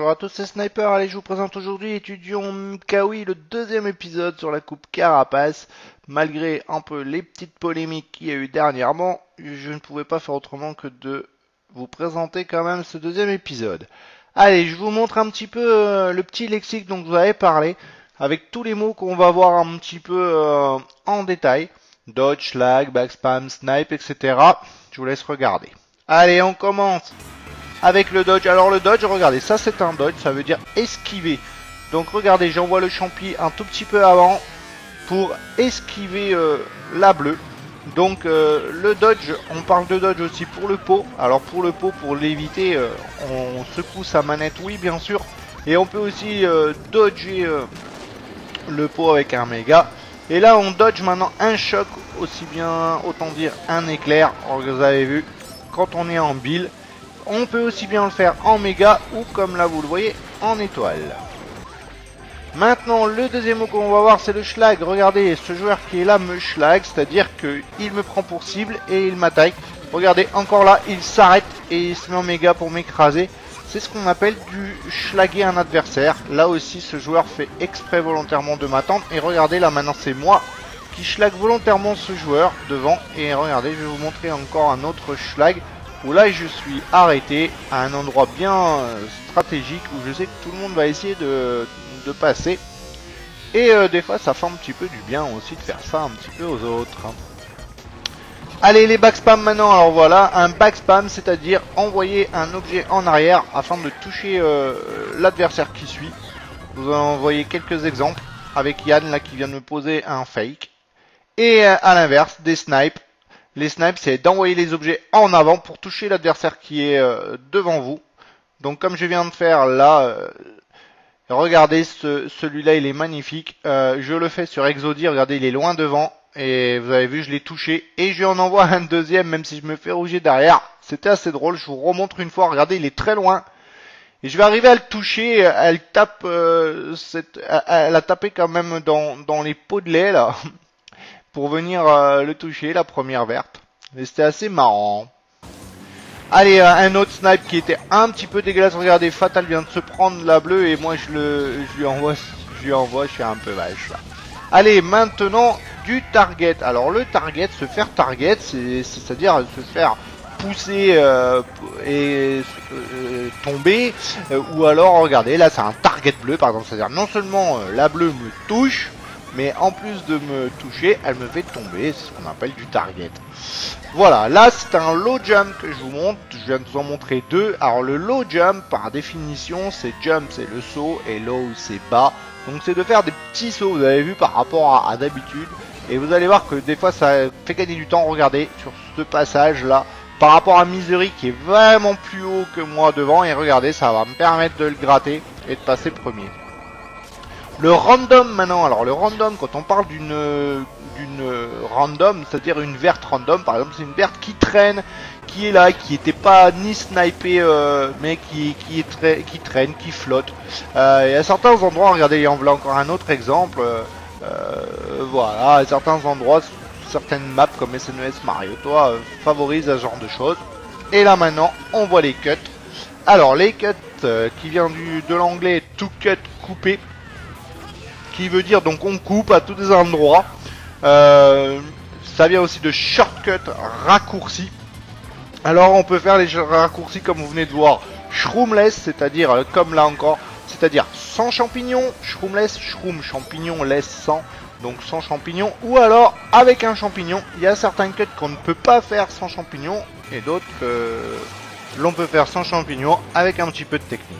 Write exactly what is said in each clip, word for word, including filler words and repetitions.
bonjour à tous, c'est Sniper. Allez, je vous présente aujourd'hui Étudions Kawi, le deuxième épisode sur la coupe Carapace. Malgré un peu les petites polémiques qu'il y a eu dernièrement, je ne pouvais pas faire autrement que de vous présenter quand même ce deuxième épisode. Allez, je vous montre un petit peu euh, le petit lexique dont je vous avais parlé, avec tous les mots qu'on va voir un petit peu euh, en détail. Dodge, schlag, backspam, snipe, et cetera. Je vous laisse regarder. Allez, on commence avec le dodge. Alors le dodge, regardez, ça c'est un dodge, ça veut dire esquiver. Donc regardez, j'envoie le champi un tout petit peu avant pour esquiver euh, la bleue. Donc euh, le dodge, on parle de dodge aussi pour le pot. Alors pour le pot, pour l'éviter, euh, on secoue sa manette, oui bien sûr. Et on peut aussi euh, dodger euh, le pot avec un méga. Et là on dodge maintenant un choc, aussi bien autant dire un éclair. Alors, vous avez vu, quand on est en bill, on peut aussi bien le faire en méga ou comme là vous le voyez en étoile. Maintenant le deuxième mot qu'on va voir c'est le schlag. Regardez, ce joueur qui est là me schlag, c'est à dire qu'il me prend pour cible et il m'attaque. Regardez, encore là il s'arrête et il se met en méga pour m'écraser. C'est ce qu'on appelle du schlaguer un adversaire. Là aussi ce joueur fait exprès volontairement de m'attendre. Et regardez, là maintenant c'est moi qui schlag volontairement ce joueur devant. Et regardez, je vais vous montrer encore un autre schlag où là je suis arrêté à un endroit bien euh, stratégique où je sais que tout le monde va essayer de, de passer. Et euh, des fois ça fait un petit peu du bien aussi de faire ça un petit peu aux autres. Allez, les backspam maintenant. Alors voilà, un backspam, c'est à dire envoyer un objet en arrière afin de toucher euh, l'adversaire qui suit. Vous en voyez quelques exemples avec Yann là qui vient de me poser un fake. Et euh, à l'inverse, des snipes. Les snipes, c'est d'envoyer les objets en avant pour toucher l'adversaire qui est euh, devant vous. Donc comme je viens de faire là, euh, regardez, ce, celui-là il est magnifique. Euh, je le fais sur Exodie, regardez, il est loin devant. Et vous avez vu, je l'ai touché. Et je lui en envoie un deuxième, même si je me fais rouger derrière. C'était assez drôle, je vous remontre une fois. Regardez, il est très loin. Et je vais arriver à le toucher. Elle tape, euh, cette, elle a tapé quand même dans, dans les pots de lait là. Pour venir euh, le toucher, la première verte. Et c'était assez marrant. Allez, euh, un autre snipe qui était un petit peu dégueulasse. Regardez, Fatal vient de se prendre la bleue et moi je le, je lui envoie, je lui envoie, je suis un peu vache. Là. Allez, maintenant du target. Alors le target, se faire target, c'est-à-dire se faire pousser euh, et euh, tomber. Euh, ou alors, regardez, là c'est un target bleu, par exemple. C'est-à-dire non seulement euh, la bleue me touche, mais en plus de me toucher, elle me fait tomber. C'est ce qu'on appelle du target. Voilà, là c'est un low jump que je vous montre. Je viens de vous en montrer deux. Alors le low jump, par définition, c'est jump, c'est le saut, et low, c'est bas. Donc c'est de faire des petits sauts, vous avez vu, par rapport à, à d'habitude. Et vous allez voir que des fois ça fait gagner du temps. Regardez, sur ce passage là, par rapport à Misery qui est vraiment plus haut que moi devant. Et regardez, ça va me permettre de le gratter et de passer premier. Le random maintenant. Alors le random, quand on parle d'une d'une random, c'est-à-dire une verte random, par exemple, c'est une verte qui traîne, qui est là, qui n'était pas ni snipée, euh, mais qui, qui, est très, qui traîne, qui flotte. Euh, et à certains endroits, regardez, en voilà encore un autre exemple. Euh, voilà, à certains endroits, certaines maps comme S N E S Mario, toi, euh, favorisent ce genre de choses. Et là maintenant, on voit les cuts. Alors les cuts, euh, qui vient du, de l'anglais to cut, couper, qui veut dire donc on coupe à tous les endroits. Euh, ça vient aussi de shortcut, raccourci. Alors on peut faire les raccourcis comme vous venez de voir, shroomless, c'est-à-dire euh, comme là encore, c'est-à-dire sans champignons, shroomless, shroom, champignon, less, sans, donc sans champignons, ou alors avec un champignon. Il y a certains cuts qu'on ne peut pas faire sans champignons, et d'autres que l'on peut faire sans champignons avec un petit peu de technique.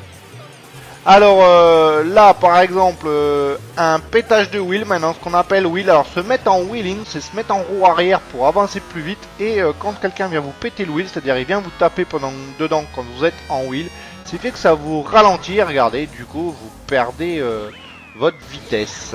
Alors euh, là par exemple euh, un pétage de wheel, maintenant ce qu'on appelle wheel. Alors se mettre en wheeling, c'est se mettre en roue arrière pour avancer plus vite. Et euh, quand quelqu'un vient vous péter le wheel, c'est-à-dire il vient vous taper pendant dedans quand vous êtes en wheel, c'est fait que ça vous ralentit. Regardez, du coup vous perdez euh, votre vitesse.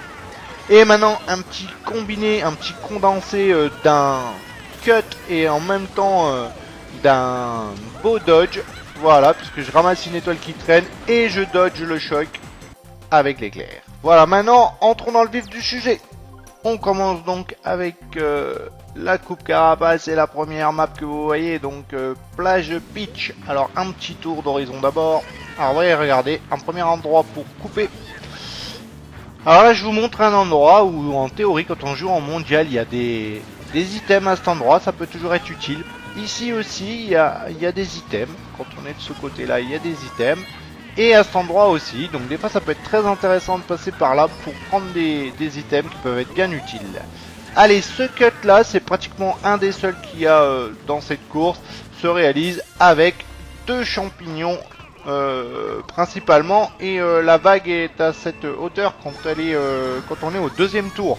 Et maintenant un petit combiné, un petit condensé euh, d'un cut et en même temps euh, d'un beau dodge. Voilà, puisque je ramasse une étoile qui traîne et je dodge le choc avec l'éclair. Voilà, maintenant entrons dans le vif du sujet. On commence donc avec euh, la coupe Carapace et la première map que vous voyez, donc euh, plage beach. Alors un petit tour d'horizon d'abord. Alors voyez, regardez, un premier endroit pour couper. Alors là, je vous montre un endroit où, en théorie, quand on joue en mondial, il y a des, des items à cet endroit, ça peut toujours être utile. Ici aussi, il y a, il y a des items. Quand on est de ce côté-là, il y a des items. Et à cet endroit aussi. Donc des fois, ça peut être très intéressant de passer par là pour prendre des, des items qui peuvent être bien utiles. Allez, ce cut-là, c'est pratiquement un des seuls qu'il y a euh, dans cette course. Se réalise avec deux champignons euh, principalement. Et euh, la vague est à cette hauteur quand, elle est, euh, quand on est au deuxième tour.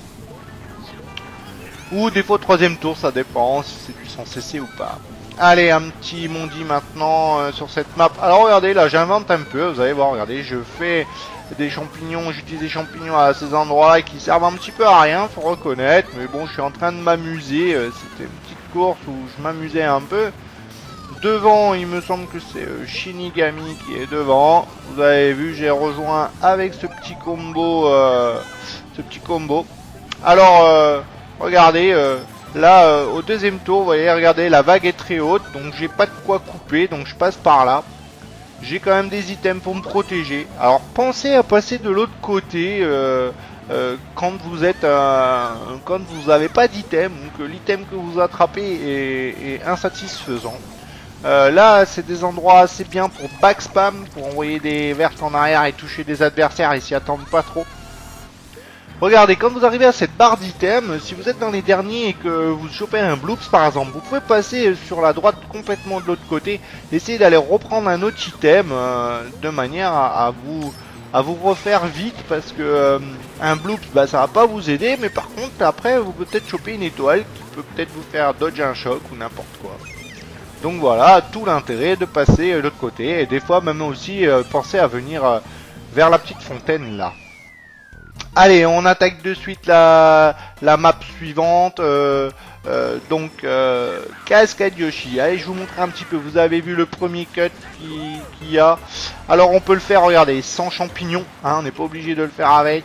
Ou des fois au troisième tour, ça dépend si c'est du sans cesser ou pas. Allez, un petit mondi maintenant euh, sur cette map. Alors regardez, là j'invente un peu, vous allez voir, regardez, je fais des champignons, j'utilise des champignons à ces endroits qui servent un petit peu à rien, faut reconnaître. Mais bon, je suis en train de m'amuser, euh, c'était une petite course où je m'amusais un peu. Devant, il me semble que c'est euh, Shinigami qui est devant. Vous avez vu, j'ai rejoint avec ce petit combo, euh, ce petit combo. Alors... Euh, Regardez, euh, là, euh, au deuxième tour, vous voyez, regardez, la vague est très haute, donc j'ai pas de quoi couper, donc je passe par là. J'ai quand même des items pour me protéger. Alors, pensez à passer de l'autre côté euh, euh, quand vous êtes, euh, quand vous n'avez pas d'item, ou que l'item que vous attrapez est, est insatisfaisant. Euh, là, c'est des endroits assez bien pour backspam, pour envoyer des vertes en arrière et toucher des adversaires et s'y attendre pas trop. Regardez, quand vous arrivez à cette barre d'items, si vous êtes dans les derniers et que vous chopez un bloops par exemple, vous pouvez passer sur la droite complètement de l'autre côté, essayer d'aller reprendre un autre item euh, de manière à, à vous à vous refaire vite parce que euh, un bloops, bah, ça va pas vous aider, mais par contre après vous pouvez peut-être choper une étoile qui peut peut-être vous faire dodge un choc ou n'importe quoi. Donc voilà, tout l'intérêt de passer de l'autre côté et des fois même aussi euh, penser à venir euh, vers la petite fontaine là. Allez, on attaque de suite la, la map suivante, euh, euh, donc euh, Cascade Yoshi. Allez, je vous montre un petit peu, vous avez vu le premier cut qu'il qui y a. Alors on peut le faire, regardez, sans champignons, hein, on n'est pas obligé de le faire avec.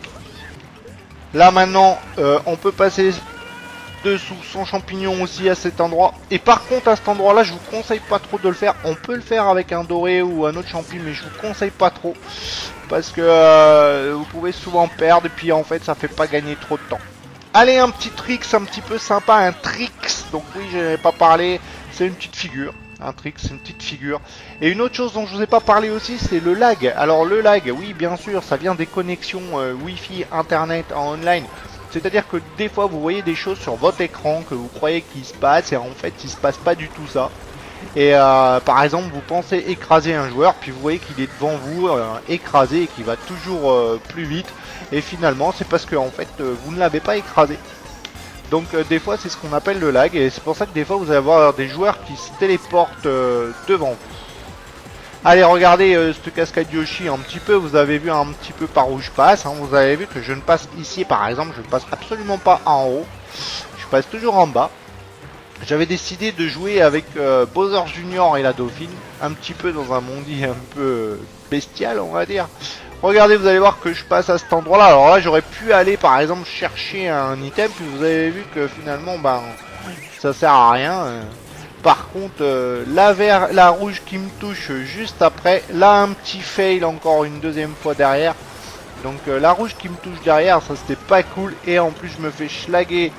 Là maintenant, euh, on peut passer dessous sans champignons aussi à cet endroit. Et par contre à cet endroit là, je vous conseille pas trop de le faire. On peut le faire avec un doré ou un autre champi, mais je vous conseille pas trop. Parce que euh, vous pouvez souvent perdre et puis en fait ça fait pas gagner trop de temps. Allez, un petit tricks un petit peu sympa, un tricks. Donc oui, je n'avais pas parlé, c'est une petite figure. Un tricks, c'est une petite figure. Et une autre chose dont je vous ai pas parlé aussi, c'est le lag. Alors le lag, oui bien sûr, ça vient des connexions euh, Wi-Fi, Internet en online. C'est-à-dire que des fois vous voyez des choses sur votre écran que vous croyez qu'il se passe et en fait il se passe pas du tout ça. Et euh, par exemple vous pensez écraser un joueur puis vous voyez qu'il est devant vous euh, écrasé et qu'il va toujours euh, plus vite et finalement c'est parce que en fait euh, vous ne l'avez pas écrasé. Donc euh, des fois c'est ce qu'on appelle le lag et c'est pour ça que des fois vous allez avoir des joueurs qui se téléportent euh, devant vous. Allez, regardez euh, cette cascade Yoshi un petit peu, vous avez vu un petit peu par où je passe, hein, vous avez vu que je ne passe ici par exemple, je ne passe absolument pas en haut, je passe toujours en bas. J'avais décidé de jouer avec euh, Bowser Junior et la Dauphine, un petit peu dans un mondi un peu bestial on va dire. Regardez, vous allez voir que je passe à cet endroit là, alors là j'aurais pu aller par exemple chercher un item, puis vous avez vu que finalement ben ça sert à rien. Euh. Par contre euh, la vert, la rouge qui me touche juste après, là un petit fail encore une deuxième fois derrière. Donc euh, la rouge qui me touche derrière, ça c'était pas cool, et en plus je me fais schlaguer.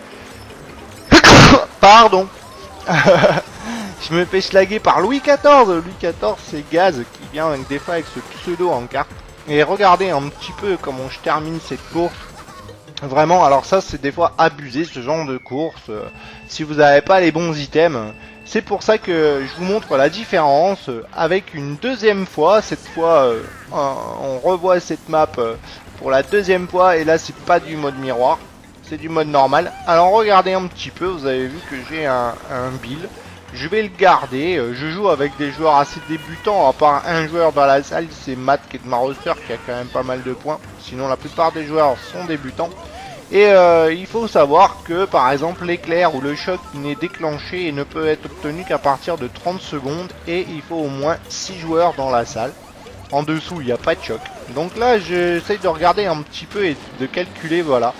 Pardon. Je me fais schlaguer par Louis quatorze. Louis quatorze c'est Gaz qui vient avec des fois avec ce pseudo en carte. Et regardez un petit peu comment je termine cette course. Vraiment, alors ça c'est des fois abusé ce genre de course. Euh, si vous n'avez pas les bons items. C'est pour ça que je vous montre la différence avec une deuxième fois. Cette fois euh, on revoit cette map pour la deuxième fois. Et là c'est pas du mode miroir, c'est du mode normal. Alors regardez un petit peu, vous avez vu que j'ai un, un build. Je vais le garder, je joue avec des joueurs assez débutants. À part un joueur dans la salle, c'est Matt qui est de ma roster, qui a quand même pas mal de points. Sinon la plupart des joueurs sont débutants. Et euh, il faut savoir que par exemple l'éclair ou le choc n'est déclenché et ne peut être obtenu qu'à partir de trente secondes. Et il faut au moins six joueurs dans la salle. En dessous il n'y a pas de choc. Donc là j'essaye de regarder un petit peu et de calculer, voilà.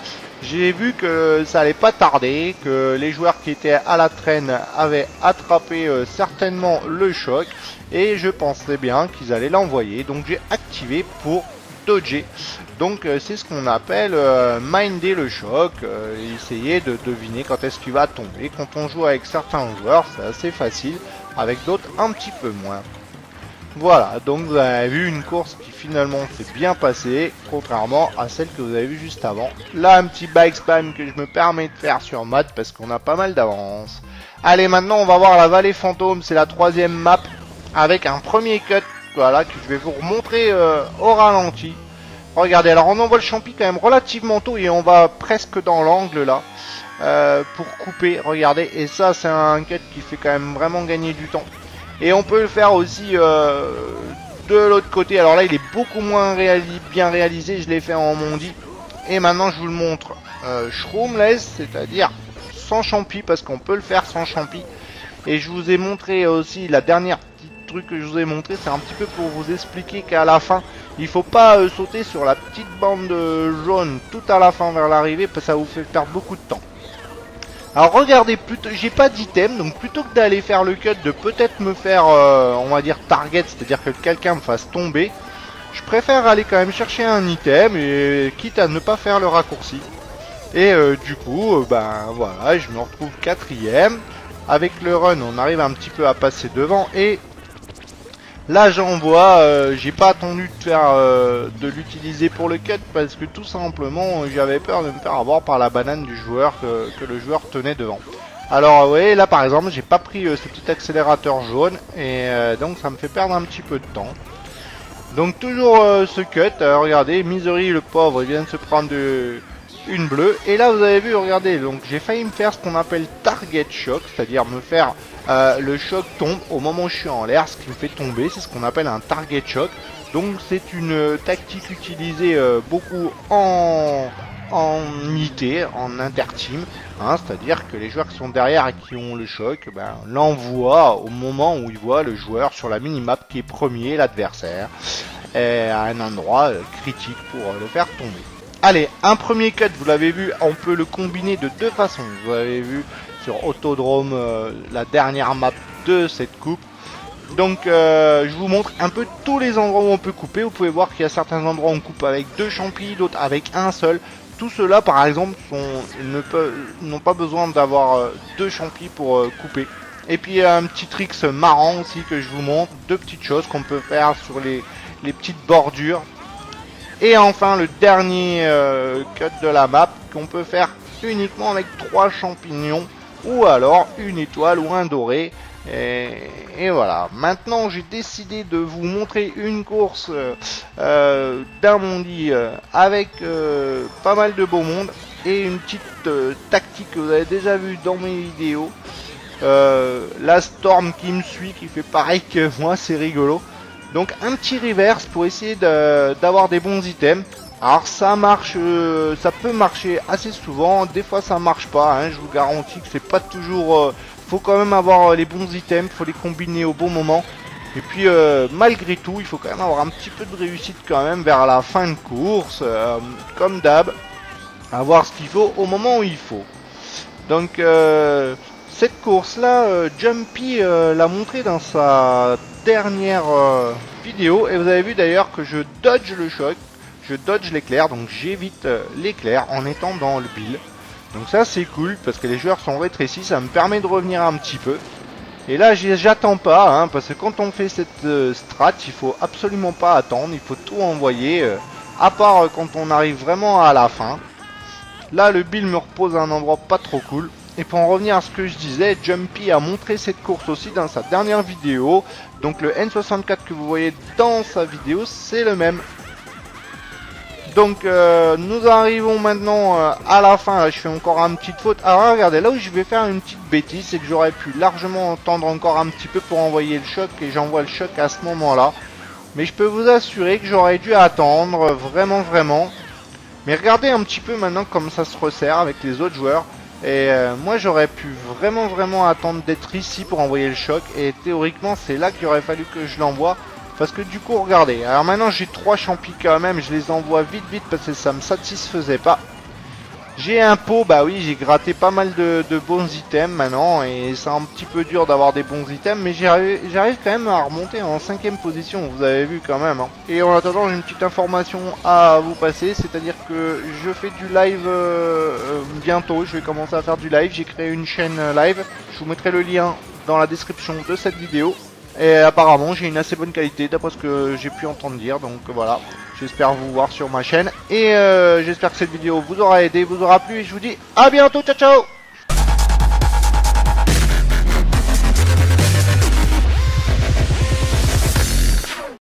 j'ai vu que ça allait pas tarder, que les joueurs qui étaient à la traîne avaient attrapé euh, certainement le choc, et je pensais bien qu'ils allaient l'envoyer, donc j'ai activé pour dodger. Donc euh, c'est ce qu'on appelle euh, minder le choc, euh, essayer de deviner quand est-ce qu'il va tomber. Quand on joue avec certains joueurs, c'est assez facile, avec d'autres un petit peu moins. Voilà, donc vous avez vu une course qui finalement s'est bien passée, contrairement à celle que vous avez vue juste avant. Là, un petit bike spam que je me permets de faire sur Mad parce qu'on a pas mal d'avance. Allez, maintenant on va voir la vallée fantôme, c'est la troisième map, avec un premier cut, voilà, que je vais vous remontrer euh, au ralenti. Regardez, alors on envoie le champi quand même relativement tôt et on va presque dans l'angle là, euh, pour couper, regardez, et ça c'est un cut qui fait quand même vraiment gagner du temps. Et on peut le faire aussi euh, de l'autre côté. Alors là, il est beaucoup moins réali bien réalisé. Je l'ai fait en mondi. Et maintenant, je vous le montre euh, shroomless, c'est-à-dire sans champi, parce qu'on peut le faire sans champi. Et je vous ai montré aussi la dernière petite truc que je vous ai montré. C'est un petit peu pour vous expliquer qu'à la fin, il faut pas euh, sauter sur la petite bande euh, jaune tout à la fin vers l'arrivée, parce que ça vous fait perdre beaucoup de temps. Alors regardez, plutôt, j'ai pas d'item, donc plutôt que d'aller faire le cut, de peut-être me faire, euh, on va dire, target, c'est-à-dire que quelqu'un me fasse tomber, je préfère aller quand même chercher un item, et quitte à ne pas faire le raccourci. Et euh, du coup, euh, ben voilà, je me retrouve quatrième. Avec le run, on arrive un petit peu à passer devant, et là j'envoie, euh, j'ai pas attendu de faire euh, de l'utiliser pour le cut parce que tout simplement j'avais peur de me faire avoir par la banane du joueur que, que le joueur tenait devant. Alors oui, là par exemple j'ai pas pris euh, ce petit accélérateur jaune et euh, donc ça me fait perdre un petit peu de temps. Donc toujours euh, ce cut, euh, regardez, Misery le pauvre il vient de se prendre de... une bleue, et là vous avez vu, regardez, donc j'ai failli me faire ce qu'on appelle target shock, c'est-à-dire me faire euh, le choc tombe au moment où je suis en l'air, ce qui me fait tomber, c'est ce qu'on appelle un target shock. Donc c'est une euh, tactique utilisée euh, beaucoup en en I T, en interteam, hein, c'est-à-dire que les joueurs qui sont derrière et qui ont le choc, ben, l'envoient au moment où ils voient le joueur sur la minimap qui est premier, l'adversaire, à un endroit euh, critique pour euh, le faire tomber. Allez, un premier cut, vous l'avez vu, on peut le combiner de deux façons. Vous avez vu sur Autodrome, euh, la dernière map de cette coupe. Donc, euh, je vous montre un peu tous les endroits où on peut couper. Vous pouvez voir qu'il y a certains endroits où on coupe avec deux champis, d'autres avec un seul. Tout cela, par exemple, n'ont pas besoin d'avoir euh, deux champis pour euh, couper. Et puis, il y a un petit trick marrant aussi que je vous montre. Deux petites choses qu'on peut faire sur les, les petites bordures. Et enfin le dernier euh, cut de la map qu'on peut faire uniquement avec trois champignons ou alors une étoile ou un doré. Et, et voilà, maintenant j'ai décidé de vous montrer une course euh, euh, d'un mondi euh, avec euh, pas mal de beau monde et une petite euh, tactique que vous avez déjà vu dans mes vidéos. Euh, la Storm qui me suit, qui fait pareil que moi, c'est rigolo. Donc un petit reverse pour essayer d'avoir de, des bons items. Alors ça marche, euh, ça peut marcher assez souvent, des fois ça marche pas, hein, je vous garantis que c'est pas toujours... Euh, faut quand même avoir les bons items, faut les combiner au bon moment. Et puis euh, malgré tout, il faut quand même avoir un petit peu de réussite quand même vers la fin de course, euh, comme d'hab. Avoir ce qu'il faut au moment où il faut. Donc euh, cette course là, euh, Jumpy euh, l'a montré dans sa dernière euh, vidéo. Et vous avez vu d'ailleurs que je dodge le choc, je dodge l'éclair, donc j'évite euh, l'éclair en étant dans le bill. Donc ça c'est cool parce que les joueurs sont rétrécis, ça me permet de revenir un petit peu. Et là j'attends pas, hein, parce que quand on fait cette euh, strat, il faut absolument pas attendre, il faut tout envoyer, euh, à part euh, quand on arrive vraiment à la fin. Là le bill me repose à un endroit pas trop cool. Et pour en revenir à ce que je disais, Jumpy a montré cette course aussi dans sa dernière vidéo. Donc le N soixante-quatre que vous voyez dans sa vidéo, c'est le même. Donc euh, nous arrivons maintenant euh, à la fin. Là, je fais encore une petite faute. Alors regardez, là où je vais faire une petite bêtise, c'est que j'aurais pu largement entendre encore un petit peu pour envoyer le choc. Et j'envoie le choc à ce moment-là. Mais je peux vous assurer que j'aurais dû attendre, vraiment vraiment. Mais regardez un petit peu maintenant comme ça se resserre avec les autres joueurs. Et euh, moi j'aurais pu vraiment vraiment attendre d'être ici pour envoyer le choc. Et théoriquement c'est là qu'il aurait fallu que je l'envoie. Parce que du coup regardez, alors maintenant j'ai trois champis quand même, je les envoie vite vite parce que ça me satisfaisait pas. J'ai un pot, bah oui, j'ai gratté pas mal de, de bons items maintenant, et c'est un petit peu dur d'avoir des bons items, mais j'arrive quand même à remonter en cinquième position, vous avez vu quand même. Hein. Et en attendant, j'ai une petite information à vous passer, c'est-à-dire que je fais du live euh, euh, bientôt, je vais commencer à faire du live, j'ai créé une chaîne live, je vous mettrai le lien dans la description de cette vidéo. Et apparemment j'ai une assez bonne qualité d'après ce que j'ai pu entendre dire, donc voilà. J'espère vous voir sur ma chaîne et euh, j'espère que cette vidéo vous aura aidé, vous aura plu et je vous dis à bientôt, ciao ciao.